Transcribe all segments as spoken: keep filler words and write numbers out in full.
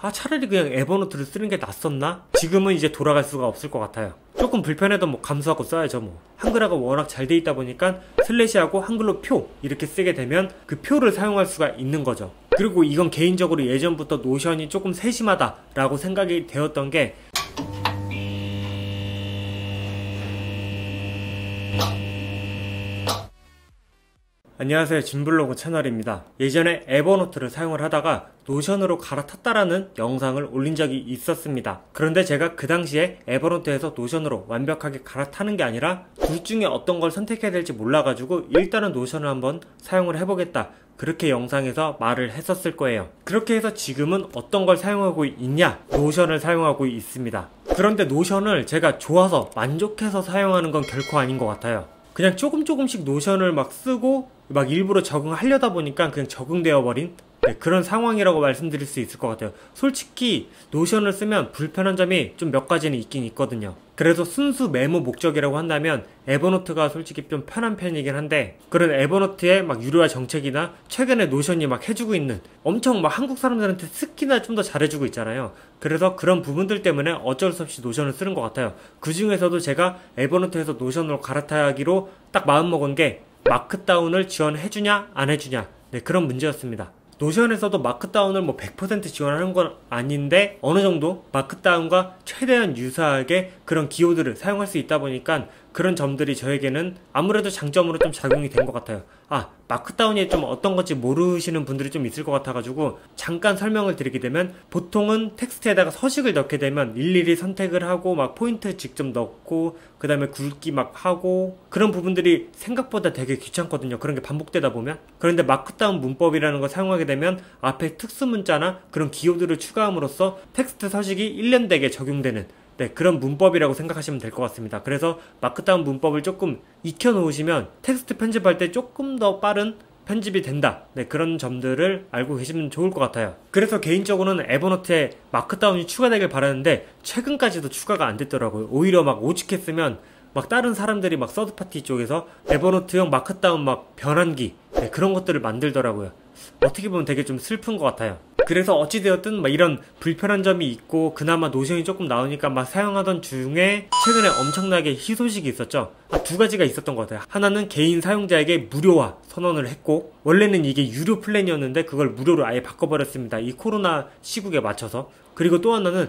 아 차라리 그냥 에버노트를 쓰는 게 낫었나? 지금은 이제 돌아갈 수가 없을 것 같아요. 조금 불편해도 뭐 감수하고 써야죠 뭐. 한글화가 워낙 잘 돼 있다 보니까 슬래시하고 한글로 표 이렇게 쓰게 되면 그 표를 사용할 수가 있는 거죠. 그리고 이건 개인적으로 예전부터 노션이 조금 세심하다 라고 생각이 되었던 게, 안녕하세요, 진블로그 채널입니다. 예전에 에버노트를 사용을 하다가 노션으로 갈아탔다라는 영상을 올린 적이 있었습니다. 그런데 제가 그 당시에 에버노트에서 노션으로 완벽하게 갈아타는 게 아니라 둘 중에 어떤 걸 선택해야 될지 몰라가지고 일단은 노션을 한번 사용을 해보겠다, 그렇게 영상에서 말을 했었을 거예요. 그렇게 해서 지금은 어떤 걸 사용하고 있냐? 노션을 사용하고 있습니다. 그런데 노션을 제가 좋아서 만족해서 사용하는 건 결코 아닌 것 같아요. 그냥 조금 조금씩 노션을 막 쓰고 막 일부러 적응하려다 보니까 그냥 적응되어 버린 네, 그런 상황이라고 말씀드릴 수 있을 것 같아요. 솔직히 노션을 쓰면 불편한 점이 좀 몇 가지는 있긴 있거든요. 그래서 순수 메모 목적이라고 한다면 에버노트가 솔직히 좀 편한 편이긴 한데, 그런 에버노트의 막 유료화 정책이나 최근에 노션이 막 해주고 있는 엄청 막 한국 사람들한테 특히나 좀 더 잘해주고 있잖아요. 그래서 그런 부분들 때문에 어쩔 수 없이 노션을 쓰는 것 같아요. 그 중에서도 제가 에버노트에서 노션으로 갈아타기로 딱 마음먹은 게 마크다운을 지원해주냐 안 해주냐, 네, 그런 문제였습니다. 노션에서도 마크다운을 뭐 백 퍼센트 지원하는 건 아닌데 어느 정도 마크다운과 최대한 유사하게 그런 기호들을 사용할 수 있다 보니까 그런 점들이 저에게는 아무래도 장점으로 좀 작용이 된 것 같아요. 아, 마크다운이 좀 어떤 건지 모르시는 분들이 좀 있을 것 같아가지고 잠깐 설명을 드리게 되면, 보통은 텍스트에다가 서식을 넣게 되면 일일이 선택을 하고 막 포인트 직접 넣고 그 다음에 굵기 막 하고 그런 부분들이 생각보다 되게 귀찮거든요. 그런 게 반복되다 보면. 그런데 마크다운 문법이라는 걸 사용하게 되면 앞에 특수 문자나 그런 기호들을 추가함으로써 텍스트 서식이 일련되게 적용되는, 네, 그런 문법이라고 생각하시면 될 것 같습니다. 그래서 마크다운 문법을 조금 익혀 놓으시면 텍스트 편집할 때 조금 더 빠른 편집이 된다, 네, 그런 점들을 알고 계시면 좋을 것 같아요. 그래서 개인적으로는 에버노트에 마크다운이 추가되길 바라는데 최근까지도 추가가 안 됐더라고요. 오히려 막 오죽했으면 막 다른 사람들이 막 서드파티 쪽에서 에버노트용 마크다운 막 변환기, 네, 그런 것들을 만들더라고요. 어떻게 보면 되게 좀 슬픈 것 같아요. 그래서 어찌되었든 막 이런 불편한 점이 있고 그나마 노션이 조금 나오니까 막 사용하던 중에 최근에 엄청나게 희소식이 있었죠. 아, 두 가지가 있었던 것 같아요. 하나는 개인 사용자에게 무료화 선언을 했고, 원래는 이게 유료 플랜이었는데 그걸 무료로 아예 바꿔버렸습니다. 이 코로나 시국에 맞춰서. 그리고 또 하나는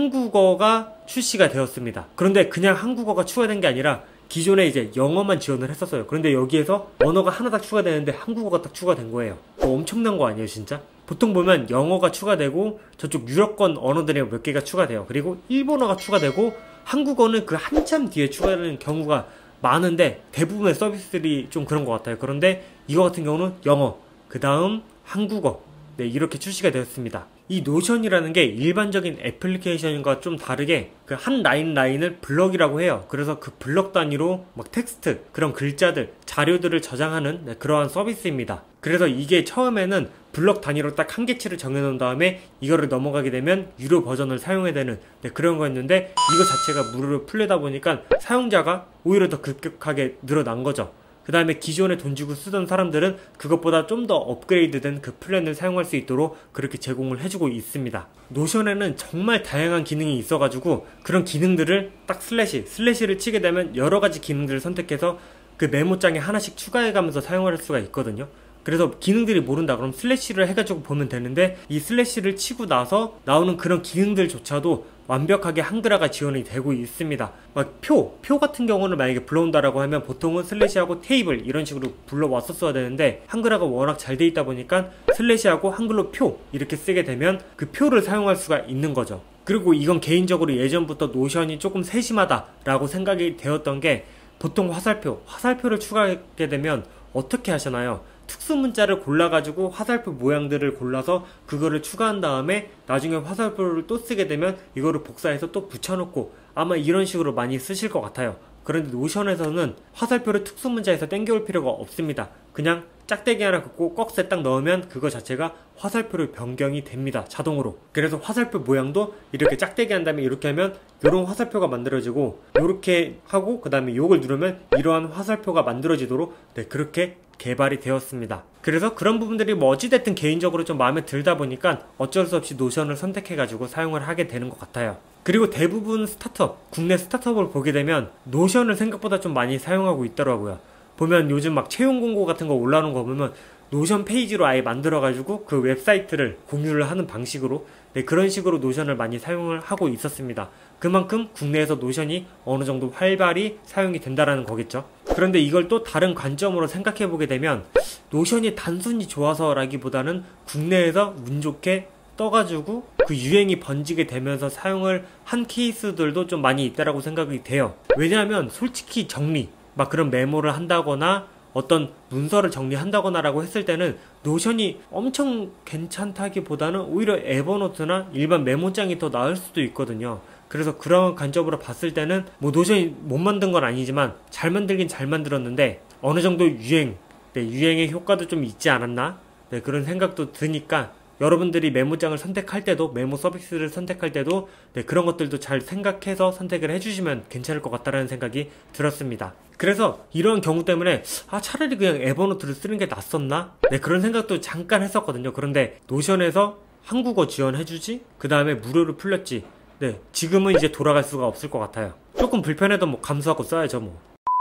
한국어가 출시가 되었습니다. 그런데 그냥 한국어가 추가된 게 아니라 기존에 이제 영어만 지원을 했었어요. 그런데 여기에서 언어가 하나 딱 추가되는데 한국어가 딱 추가된 거예요. 엄청난 거 아니에요 진짜? 보통 보면 영어가 추가되고 저쪽 유럽권 언어들이 몇 개가 추가돼요. 그리고 일본어가 추가되고 한국어는 그 한참 뒤에 추가되는 경우가 많은데 대부분의 서비스들이 좀 그런 것 같아요. 그런데 이거 같은 경우는 영어, 그 다음 한국어, 네, 이렇게 출시가 되었습니다. 이 노션이라는 게 일반적인 애플리케이션과 좀 다르게 그 한 라인 라인을 블럭이라고 해요. 그래서 그 블럭 단위로 막 텍스트, 그런 글자들, 자료들을 저장하는, 네, 그러한 서비스입니다. 그래서 이게 처음에는 블럭 단위로 딱 한 개치를 정해놓은 다음에 이거를 넘어가게 되면 유료 버전을 사용해야 되는, 네, 그런 거였는데 이거 자체가 무료로 풀리다 보니까 사용자가 오히려 더 급격하게 늘어난 거죠. 그 다음에 기존에 돈 주고 쓰던 사람들은 그것보다 좀 더 업그레이드된 그 플랜을 사용할 수 있도록 그렇게 제공을 해주고 있습니다. 노션에는 정말 다양한 기능이 있어가지고 그런 기능들을 딱 슬래시, 슬래시를 치게 되면 여러가지 기능들을 선택해서 그 메모장에 하나씩 추가해가면서 사용할 수가 있거든요. 그래서 기능들이 모른다 그럼 슬래시를 해가지고 보면 되는데, 이 슬래시를 치고 나서 나오는 그런 기능들조차도 완벽하게 한글화가 지원이 되고 있습니다. 막 표, 표 같은 경우는 만약에 불러온다라고 하면 보통은 슬래시하고 테이블 이런 식으로 불러왔었어야 되는데 한글화가 워낙 잘 돼 있다 보니까 슬래시하고 한글로 표 이렇게 쓰게 되면 그 표를 사용할 수가 있는 거죠. 그리고 이건 개인적으로 예전부터 노션이 조금 세심하다 라고 생각이 되었던 게, 보통 화살표, 화살표를 추가하게 되면 어떻게 하시나요? 특수 문자를 골라가지고 화살표 모양들을 골라서 그거를 추가한 다음에 나중에 화살표를 또 쓰게 되면 이거를 복사해서 또 붙여놓고 아마 이런 식으로 많이 쓰실 것 같아요. 그런데 노션에서는 화살표를 특수 문자에서 땡겨올 필요가 없습니다. 그냥 짝대기 하나 긋고 꺽쇠 딱 넣으면 그거 자체가 화살표로 변경이 됩니다. 자동으로. 그래서 화살표 모양도 이렇게 짝대기 한 다음에 이렇게 하면 이런 화살표가 만들어지고, 이렇게 하고 그 다음에 요걸 누르면 이러한 화살표가 만들어지도록, 네, 그렇게 개발이 되었습니다. 그래서 그런 부분들이 뭐 어찌됐든 개인적으로 좀 마음에 들다 보니까 어쩔 수 없이 노션을 선택해가지고 사용을 하게 되는 것 같아요. 그리고 대부분 스타트업, 국내 스타트업을 보게 되면 노션을 생각보다 좀 많이 사용하고 있더라고요. 보면 요즘 막 채용 공고 같은 거 올라오는 거 보면 노션 페이지로 아예 만들어가지고 그 웹사이트를 공유를 하는 방식으로, 네, 그런 식으로 노션을 많이 사용을 하고 있었습니다. 그만큼 국내에서 노션이 어느 정도 활발히 사용이 된다라는 거겠죠. 그런데 이걸 또 다른 관점으로 생각해 보게 되면 노션이 단순히 좋아서라기보다는 국내에서 운 좋게 떠가지고 그 유행이 번지게 되면서 사용을 한 케이스들도 좀 많이 있다라고 생각이 돼요. 왜냐하면 솔직히 정리, 막 그런 메모를 한다거나 어떤 문서를 정리한다거나 라고 했을 때는 노션이 엄청 괜찮다기보다는 오히려 에버노트나 일반 메모장이 더 나을 수도 있거든요. 그래서 그런 관점으로 봤을 때는 뭐 노션이 못 만든 건 아니지만 잘 만들긴 잘 만들었는데 어느 정도 유행, 네, 유행의 효과도 좀 있지 않았나? 네, 그런 생각도 드니까 여러분들이 메모장을 선택할 때도, 메모 서비스를 선택할 때도 네, 그런 것들도 잘 생각해서 선택을 해주시면 괜찮을 것 같다라는 생각이 들었습니다. 그래서 이런 경우 때문에 아 차라리 그냥 에버노트를 쓰는 게 낫었나? 네, 그런 생각도 잠깐 했었거든요. 그런데 노션에서 한국어 지원해주지? 그 다음에 무료로 풀렸지? 네, 지금은 이제 돌아갈 수가 없을 것 같아요. 조금 불편해도 뭐 감수하고 써야죠 뭐.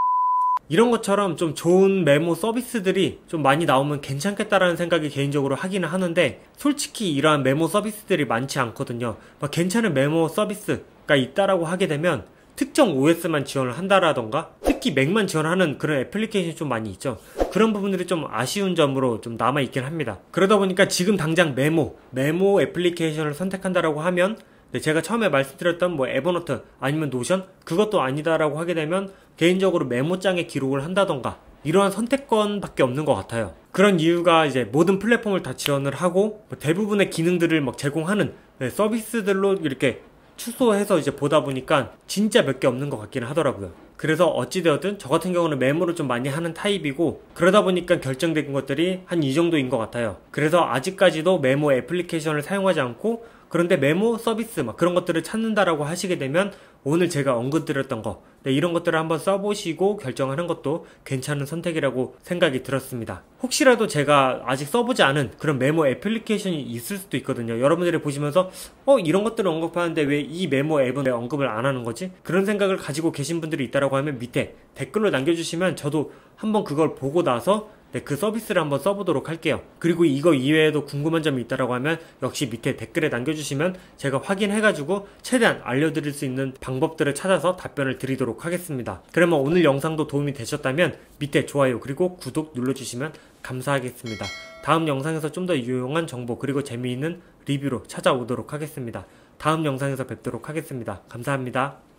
이런 것처럼 좀 좋은 메모 서비스들이 좀 많이 나오면 괜찮겠다라는 생각이 개인적으로 하기는 하는데, 솔직히 이러한 메모 서비스들이 많지 않거든요. 막 괜찮은 메모 서비스가 있다라고 하게 되면 특정 오에스만 지원을 한다라던가 특히 맥만 지원하는 그런 애플리케이션이 좀 많이 있죠. 그런 부분들이 좀 아쉬운 점으로 좀 남아있긴 합니다. 그러다 보니까 지금 당장 메모, 메모 애플리케이션을 선택한다라고 하면 네, 제가 처음에 말씀드렸던 뭐 에버노트 아니면 노션, 그것도 아니다라고 하게 되면 개인적으로 메모장에 기록을 한다던가 이러한 선택권밖에 없는 것 같아요. 그런 이유가 이제 모든 플랫폼을 다 지원을 하고 뭐 대부분의 기능들을 막 제공하는 네, 서비스들로 이렇게 축소해서 이제 보다 보니까 진짜 몇 개 없는 것 같기는 하더라고요. 그래서 어찌되었든 저 같은 경우는 메모를 좀 많이 하는 타입이고, 그러다 보니까 결정된 것들이 한 이 정도인 것 같아요. 그래서 아직까지도 메모 애플리케이션을 사용하지 않고, 그런데 메모 서비스 막 그런 것들을 찾는다라고 하시게 되면 오늘 제가 언급드렸던 거, 네, 이런 것들을 한번 써보시고 결정하는 것도 괜찮은 선택이라고 생각이 들었습니다. 혹시라도 제가 아직 써보지 않은 그런 메모 애플리케이션이 있을 수도 있거든요. 여러분들이 보시면서 어 이런 것들을 언급하는데 왜 이 메모 앱은 왜 언급을 안 하는 거지? 그런 생각을 가지고 계신 분들이 있다라고 하면 밑에 댓글로 남겨주시면 저도 한번 그걸 보고 나서 네, 그 서비스를 한번 써보도록 할게요. 그리고 이거 이외에도 궁금한 점이 있다라고 하면 역시 밑에 댓글에 남겨주시면 제가 확인해가지고 최대한 알려드릴 수 있는 방법들을 찾아서 답변을 드리도록 하겠습니다. 그러면 오늘 영상도 도움이 되셨다면 밑에 좋아요 그리고 구독 눌러주시면 감사하겠습니다. 다음 영상에서 좀 더 유용한 정보 그리고 재미있는 리뷰로 찾아오도록 하겠습니다. 다음 영상에서 뵙도록 하겠습니다. 감사합니다.